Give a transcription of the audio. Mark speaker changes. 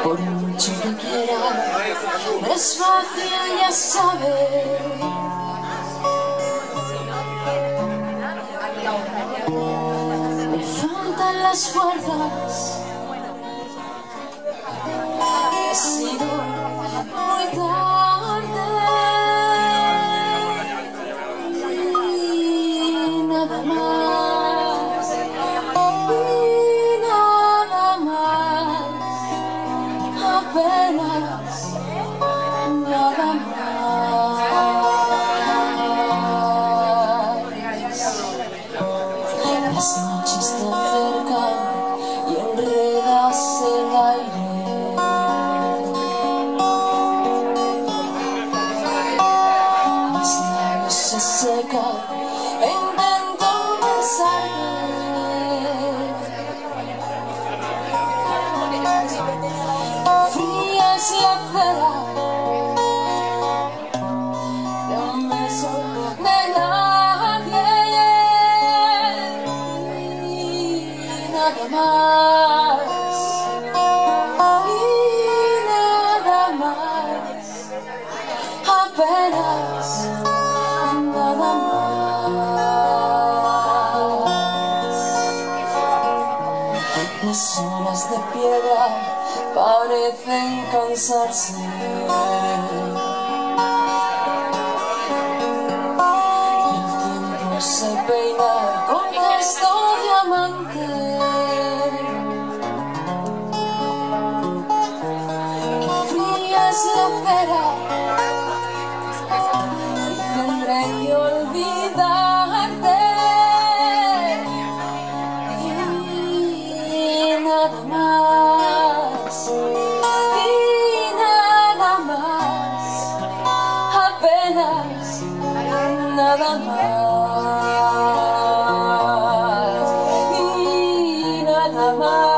Speaker 1: Por mucho que quiera, no es fácil, ya sabes. Me faltan las fuerzas. Ha sido muy tarde y nada más, y nada más, apenas nada más. Las noches te acercan y enredas el aire. Se seca e intento besarte. Frías y acera de un beso de nadie y nada más, y nada más, apenas nada más. Las horas de piedra parecen cansarse. Y el tiempo se peina con gesto diamante. Que fría es la cera. Tendré que olvidarte y nada más, apenas nada más, y nada más.